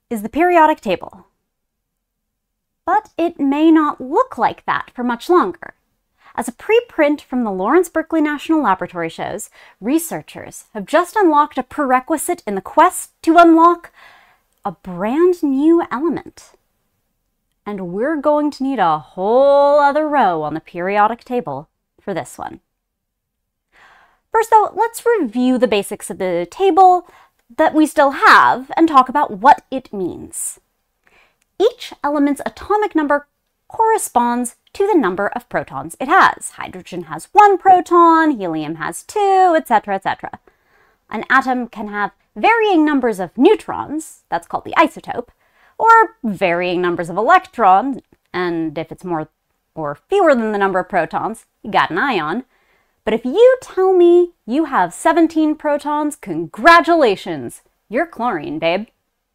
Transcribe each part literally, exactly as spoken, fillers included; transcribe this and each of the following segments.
is the periodic table. But it may not look like that for much longer. As a preprint from the Lawrence Berkeley National Laboratory shows, researchers have just unlocked a prerequisite in the quest to unlock a brand new element. And we're going to need a whole other row on the periodic table for this one. First though, let's review the basics of the table that we still have and talk about what it means. Each element's atomic number corresponds to the number of protons it has. Hydrogen has one proton, helium has two, et cetera, et cetera. An atom can have varying numbers of neutrons, that's called the isotope, or varying numbers of electrons, and if it's more or fewer than the number of protons, you got an ion. But if you tell me you have seventeen protons, congratulations, you're chlorine, babe.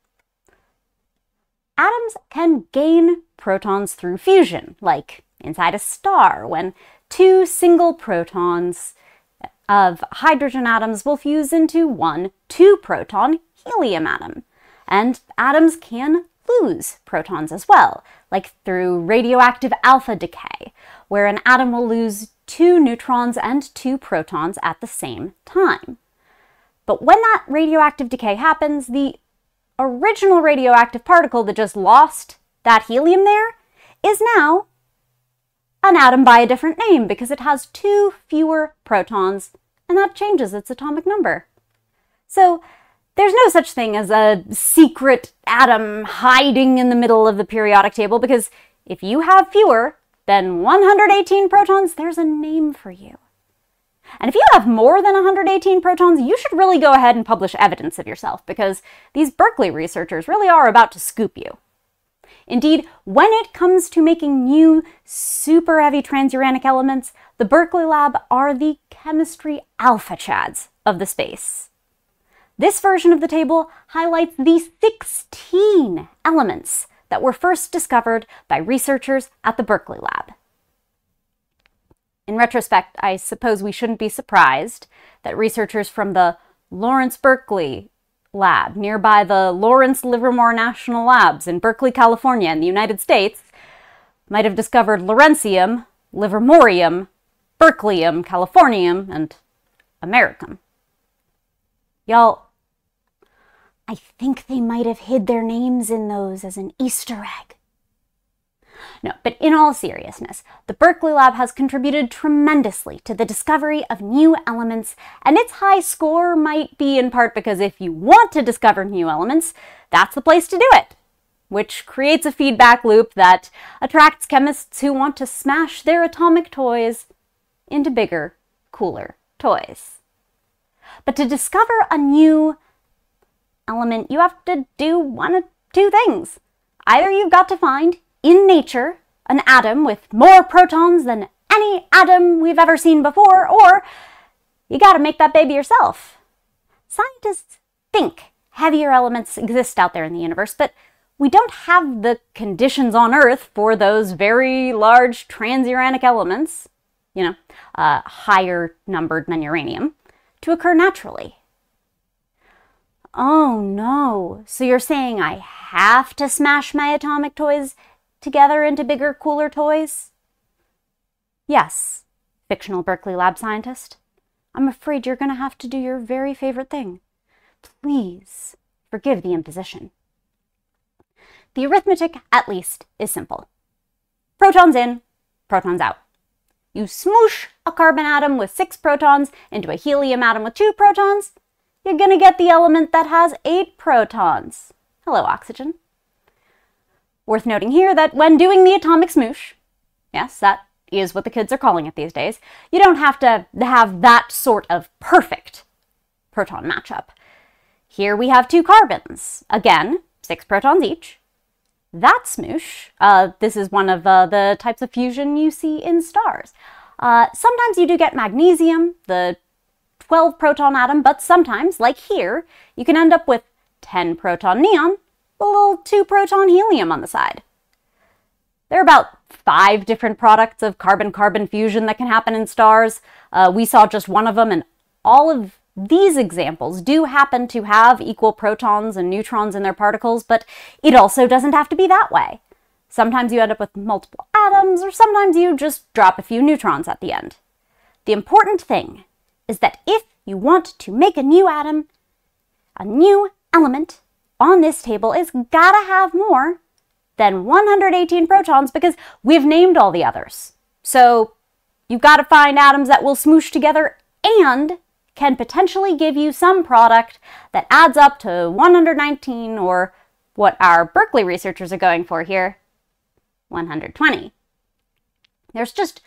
Atoms can gain protons through fusion, like inside a star, when two single protons of hydrogen atoms will fuse into one two-proton helium atom. And atoms can lose protons as well, like through radioactive alpha decay, where an atom will lose two neutrons and two protons at the same time. But when that radioactive decay happens, the original radioactive particle that just lost that helium there is now an atom by a different name because it has two fewer protons, and that changes its atomic number. So there's no such thing as a secret atom hiding in the middle of the periodic table, because if you have fewer than one hundred eighteen protons, there's a name for you. And if you have more than one hundred eighteen protons, you should really go ahead and publish evidence of yourself, because these Berkeley researchers really are about to scoop you. Indeed, when it comes to making new super heavy transuranic elements, the Berkeley Lab are the chemistry alpha chads of the space. This version of the table highlights the sixteen elements that were first discovered by researchers at the Berkeley Lab. In retrospect, I suppose we shouldn't be surprised that researchers from the Lawrence Berkeley Lab, nearby the Lawrence Livermore National Labs in Berkeley, California in the United States, might have discovered Lawrencium, Livermorium, Berkeleyum, Californium, and Americum. Y'all, I think they might have hid their names in those as an Easter egg. No, but in all seriousness, the Berkeley Lab has contributed tremendously to the discovery of new elements, and its high score might be in part because if you want to discover new elements, that's the place to do it, which creates a feedback loop that attracts chemists who want to smash their atomic toys into bigger, cooler toys. But to discover a new element, you have to do one of two things. Either you've got to find in nature an atom with more protons than any atom we've ever seen before, or you gotta make that baby yourself. Scientists think heavier elements exist out there in the universe, but we don't have the conditions on Earth for those very large transuranic elements, you know, uh, higher numbered than uranium, to occur naturally. Oh no, so you're saying I have to smash my atomic toys together into bigger, cooler toys? Yes, fictional Berkeley Lab scientist. I'm afraid you're going to have to do your very favorite thing. Please forgive the imposition. The arithmetic, at least, is simple. Protons in, protons out. You smoosh a carbon atom with six protons into a helium atom with two protons, you're going to get the element that has eight protons. Hello, oxygen. Worth noting here that when doing the atomic smoosh, yes, that is what the kids are calling it these days, you don't have to have that sort of perfect proton matchup. Here we have two carbons. Again, six protons each. That smoosh, uh, this is one of uh, the types of fusion you see in stars. Uh, sometimes you do get magnesium, the twelve proton atom, but sometimes, like here, you can end up with ten proton neon, a little two proton helium on the side. There are about five different products of carbon-carbon fusion that can happen in stars. Uh, we saw just one of them, and all of these examples do happen to have equal protons and neutrons in their particles, but it also doesn't have to be that way. Sometimes you end up with multiple atoms, or sometimes you just drop a few neutrons at the end. The important thing is that if you want to make a new atom, a new element on this table is gotta have more than one hundred eighteen protons because we've named all the others. So you've got to find atoms that will smoosh together and can potentially give you some product that adds up to one hundred nineteen, or what our Berkeley researchers are going for here, one hundred twenty. There's just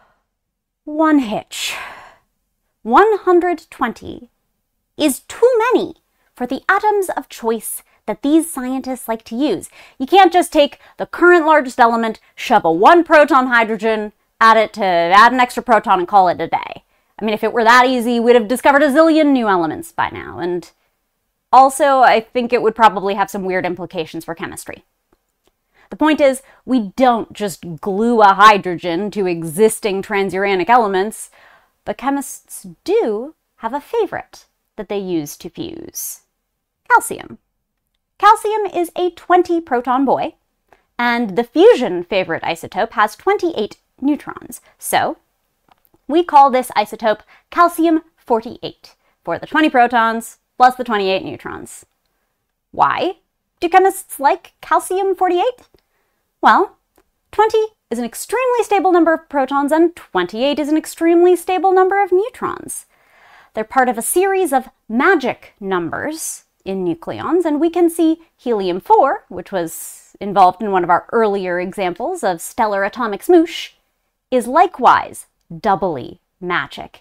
one hitch. one hundred twenty is too many for the atoms of choice that these scientists like to use. You can't just take the current largest element, shove a one proton hydrogen, add it to add an extra proton and call it a day. I mean, if it were that easy, we'd have discovered a zillion new elements by now. And also, I think it would probably have some weird implications for chemistry. The point is, we don't just glue a hydrogen to existing transuranic elements, but chemists do have a favorite that they use to fuse: calcium. Calcium is a twenty proton boy, and the fusion favorite isotope has twenty-eight neutrons. So we call this isotope calcium forty-eight for the twenty protons plus the twenty-eight neutrons. Why do chemists like calcium forty-eight? Well, twenty is an extremely stable number of protons and twenty-eight is an extremely stable number of neutrons. They're part of a series of magic numbers in nucleons, and we can see helium four, which was involved in one of our earlier examples of stellar atomic smoosh, is likewise doubly magic.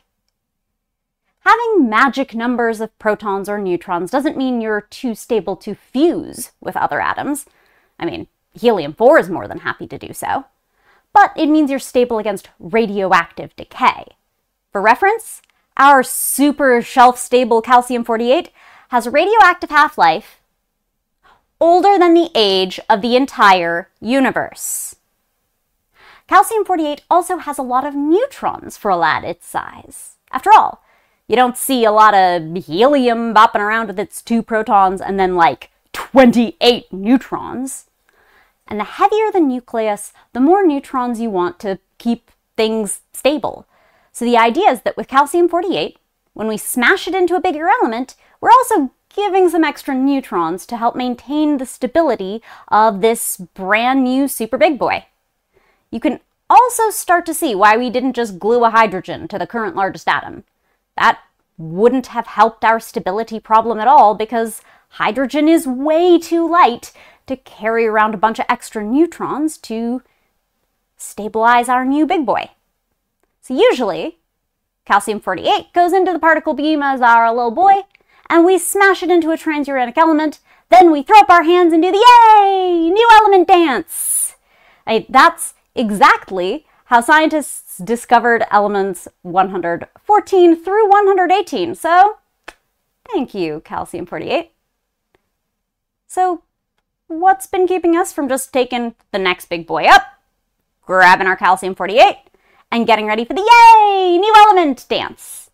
Having magic numbers of protons or neutrons doesn't mean you're too stable to fuse with other atoms. I mean, helium four is more than happy to do so. But it means you're stable against radioactive decay. For reference, our super shelf-stable calcium forty-eight has a radioactive half-life older than the age of the entire universe. Calcium forty-eight also has a lot of neutrons for a lad its size. After all, you don't see a lot of helium bopping around with its two protons and then like twenty-eight neutrons. And the heavier the nucleus, the more neutrons you want to keep things stable. So the idea is that with calcium forty-eight, when we smash it into a bigger element, we're also giving some extra neutrons to help maintain the stability of this brand new super big boy. You can also start to see why we didn't just glue a hydrogen to the current largest atom. That wouldn't have helped our stability problem at all because hydrogen is way too light to carry around a bunch of extra neutrons to stabilize our new big boy. So usually, calcium forty-eight goes into the particle beam as our little boy, and we smash it into a transuranic element, then we throw up our hands and do the yay, new element dance. Right, that's exactly how scientists discovered elements one hundred fourteen through one hundred eighteen. So, thank you, calcium forty-eight. So, what's been keeping us from just taking the next big boy up, grabbing our calcium forty-eight, and getting ready for the yay, new element dance?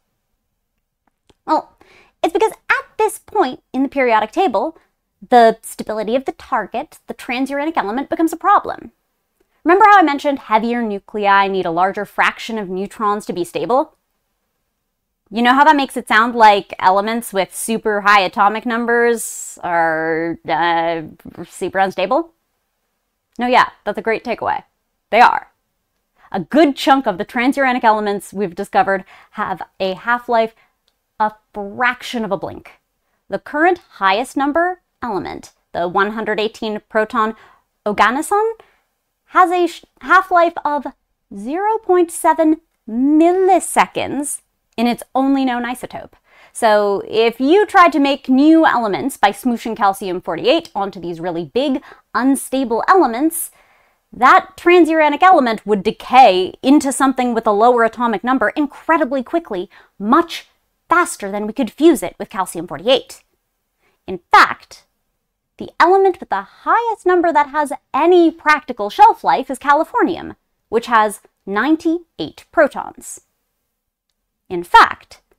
Well, it's because at this point in the periodic table, the stability of the target, the transuranic element, becomes a problem. Remember how I mentioned heavier nuclei need a larger fraction of neutrons to be stable? You know how that makes it sound like elements with super high atomic numbers are uh, super unstable? No, yeah, that's a great takeaway. They are. A good chunk of the transuranic elements we've discovered have a half-life a fraction of a blink. The current highest number element, the one hundred eighteen proton oganesson, has a half-life of zero point seven milliseconds in its only known isotope. So if you tried to make new elements by smooshing calcium forty-eight onto these really big, unstable elements, that transuranic element would decay into something with a lower atomic number incredibly quickly, much faster than we could fuse it with calcium forty-eight. In fact, the element with the highest number that has any practical shelf life is californium, which has ninety-eight protons. In fact,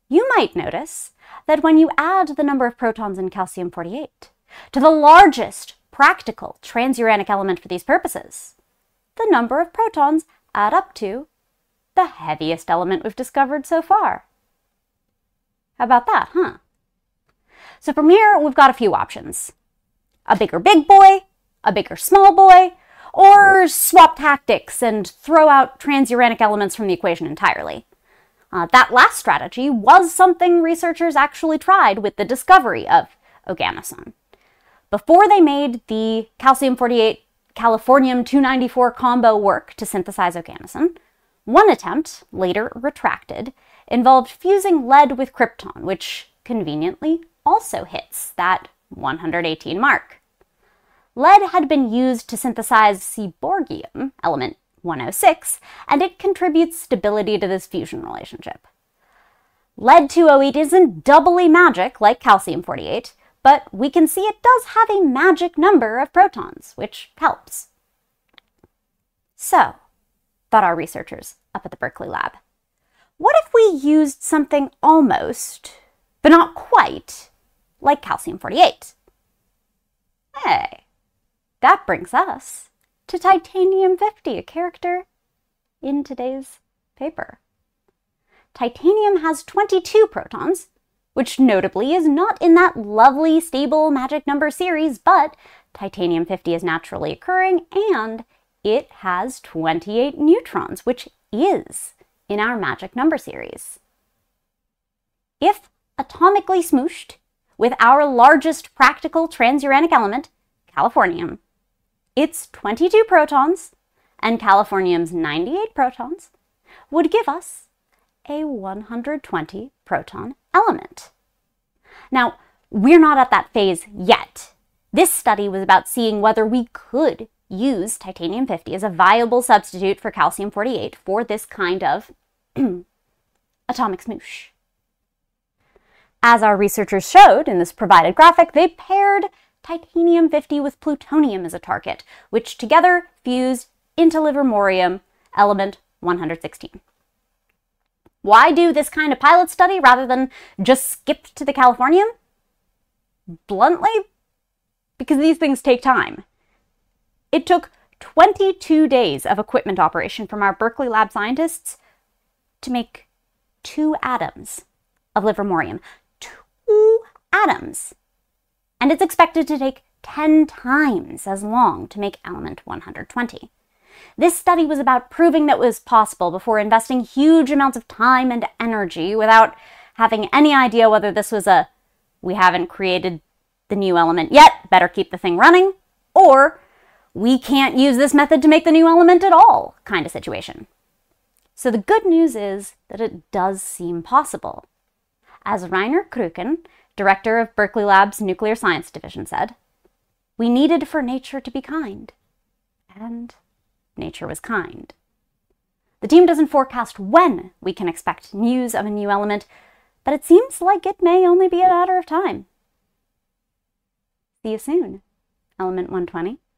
you might notice that when you add the number of protons in calcium forty-eight to the largest practical transuranic element for these purposes, the number of protons add up to the heaviest element we've discovered so far. How about that, huh? So from here, we've got a few options. A bigger big boy, a bigger small boy, or swap tactics and throw out transuranic elements from the equation entirely. Uh, that last strategy was something researchers actually tried with the discovery of oganesson. Before they made the calcium forty-eight californium two ninety-four combo work to synthesize oganesson, one attempt, later retracted, involved fusing lead with krypton, which conveniently also hits that one hundred eighteen mark. Lead had been used to synthesize seaborgium, element one oh six, and it contributes stability to this fusion relationship. Lead two oh eight isn't doubly magic like calcium forty-eight, but we can see it does have a magic number of protons, which helps. So, thought our researchers up at the Berkeley Lab, what if we used something almost, but not quite, like calcium forty-eight? Hey, that brings us to titanium fifty, a character in today's paper. Titanium has twenty-two protons, which notably is not in that lovely stable magic number series, but titanium fifty is naturally occurring and it has twenty-eight neutrons, which is in our magic number series. If atomically smooshed with our largest practical transuranic element, californium, its twenty-two protons and californium's ninety-eight protons would give us a one hundred twenty proton element. Now, we're not at that phase yet. This study was about seeing whether we could use titanium fifty as a viable substitute for calcium forty-eight for this kind of atomic smoosh. As our researchers showed in this provided graphic, they paired titanium fifty with plutonium as a target, which together fused into livermorium element one hundred sixteen. Why do this kind of pilot study rather than just skip to the californium? Bluntly, because these things take time. It took twenty-two days of equipment operation from our Berkeley Lab scientists to make two atoms of livermorium. Two atoms! And it's expected to take ten times as long to make element one hundred twenty. This study was about proving that it was possible before investing huge amounts of time and energy without having any idea whether this was a we haven't created the new element yet, better keep the thing running, or we can't use this method to make the new element at all kind of situation. So the good news is that it does seem possible. As Rainer Kruken, director of Berkeley Lab's Nuclear Science Division, said, "We needed for nature to be kind, and nature was kind." The team doesn't forecast when we can expect news of a new element, but it seems like it may only be a matter of time. See you soon, element one twenty.